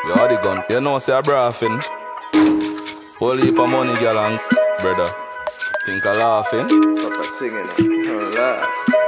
Yo, Adigun, you know say a braffin. Whole heap of money, girl, and brother. Think I laughing? Proper singing it, don't laugh.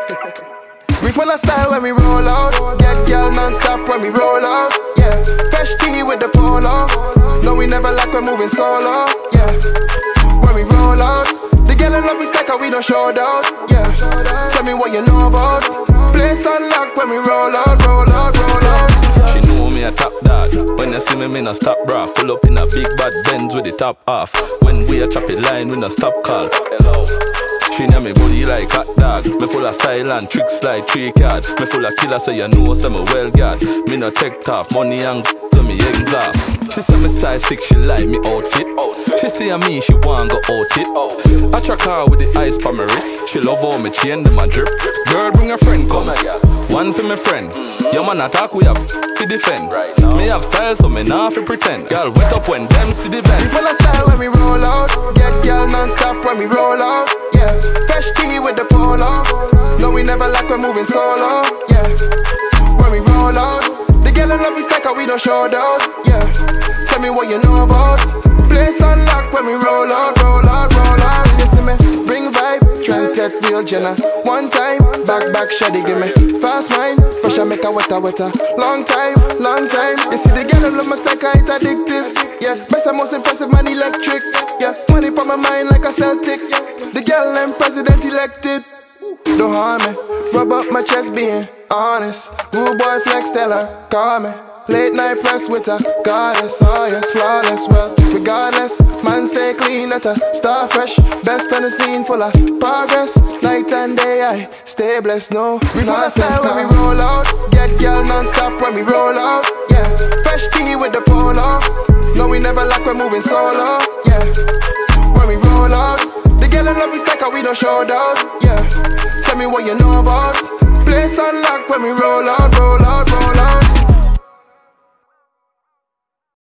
We full of style when we roll out. Get girl non-stop when we roll out. Yeah, fresh tea with the polo. No, we never like we're moving solo. Yeah, when we roll out, the girl in love we stack and we don't show down. Yeah, tell me what you know about. Place unlocked when we roll out, roll out, roll out. She know me a top dog. When you see me, me no stop bra. Pull up in a big bad Benz with the top off. When we a chop it line, we no stop call. Hello. She know me body like hot dog. Me full of style and tricks like 3 cards. Me full of killer, so you know say me well guard. Me no take top, money and to me eggs off. She say me style sick, she like me outfit. She see me, she want go out it. I track her with the ice pa my wrist. She love how me chain them a drip. Girl, bring a friend come. One for my friend. Your man attack, we have to defend. Me have style, so me nah fi pretend. Girl, wet up when them see the bend. We full of style when we roll out. Get girl non-stop when we roll out. Yeah, fresh tea with the polo. No, we never like we're moving solo. Yeah, when we roll out, the girl in love we stack and we don't show down. Yeah, tell me what you know about. Place unlocked when we roll out, roll out, roll out. Listen me, bring vibe, trendset real Jenna. One time, back shady give me fast mind, pressure make a wetter. Long time. You see the girl in love my stack and it's addictive. Yeah, best and most impressive man electric. Yeah, money for my mind like a Celtic. The girl I'm president elected. Don't harm me, rub up my chest being honest. Rude boy flex tell her, call me. Late night press with a goddess, oh yes, flawless. Well, regardless, man stay clean at a star fresh. Best on the scene full of progress. Night and day I stay blessed, no we full of style when we roll out. Get girl non-stop when we roll out. Yeah, fresh tea with the polo. No, we never like we're moving solo. Yeah, when we roll out, the girl in love we stack and we don't show down. Yeah, tell me what you know about.